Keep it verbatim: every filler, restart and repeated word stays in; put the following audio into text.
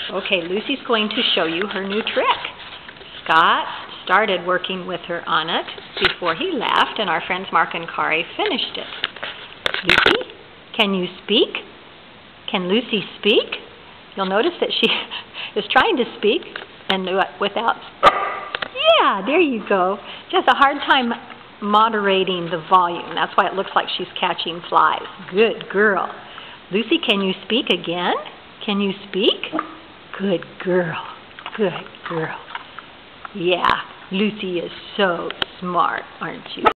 Okay, Lucie's going to show you her new trick. Scott started working with her on it before he left, and our friends Mark and Kari finished it. Lucie, can you speak? Can Lucie speak? You'll notice that she is trying to speak and without... Yeah, there you go. She has a hard time moderating the volume. That's why it looks like she's catching flies. Good girl. Lucie, can you speak again? Can you speak? Good girl. Good girl. Yeah, Lucie is so smart, aren't you?